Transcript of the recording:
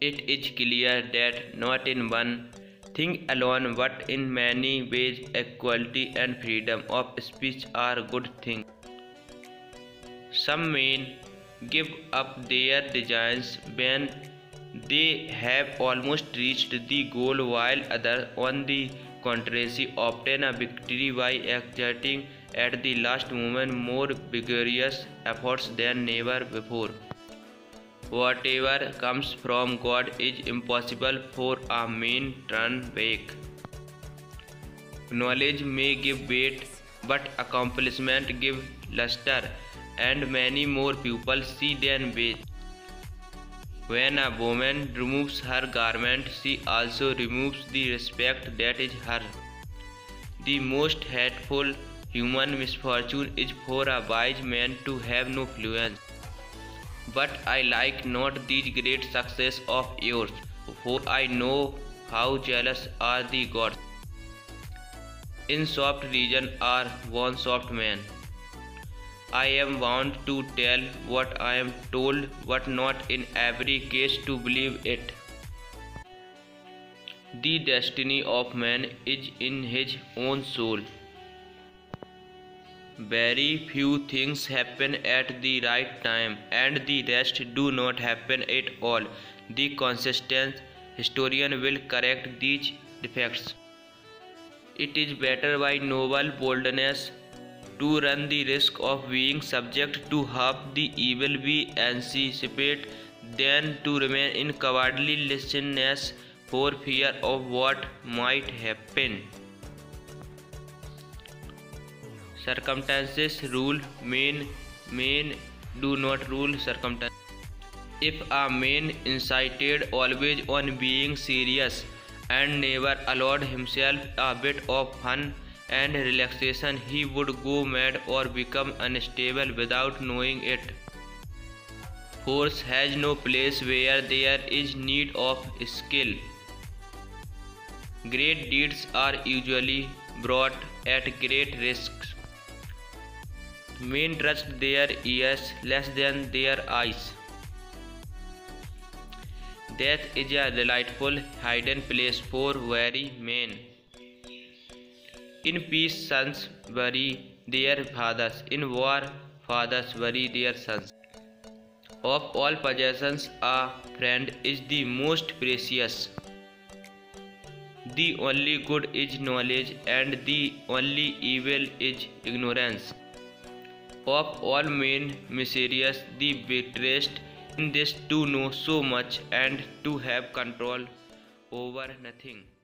It is clear that not in one thing alone but in many ways equality and freedom of speech are good things. Some men give up their desires when they have almost reached the goal, while others, on the contrary, obtain a victory by exerting at the last moment more vigorous efforts than never before. Whatever comes from God is impossible for a man to turn back. Knowledge may give weight, but accomplishment gives luster, and many more people see than weight. When a woman removes her garment, she also removes the respect that is hers. The most hateful human misfortune is for a wise man to have no influence. But I like not these great success of yours, for I know how jealous are the gods. In soft region are one soft man. I am bound to tell what I am told, but not in every case to believe it. The destiny of man is in his own soul. Very few things happen at the right time, and the rest do not happen at all. The consistent historian will correct these defects. It is better by noble boldness to run the risk of being subject to half the evil we anticipate than to remain in cowardly listenness for fear of what might happen. Circumstances rule men, men do not rule circumstances. If a man insisted always on being serious and never allowed himself a bit of fun and relaxation, he would go mad or become unstable without knowing it. Force has no place where there is need of skill. Great deeds are usually brought at great risks. Men trust their ears less than their eyes. Death is a delightful hidden place for weary men. In peace sons bury their fathers, in war fathers bury their sons. Of all possessions a friend is the most precious. The only good is knowledge, and the only evil is ignorance. Of all men mysterious, the bitterest in this to know so much and to have control over nothing.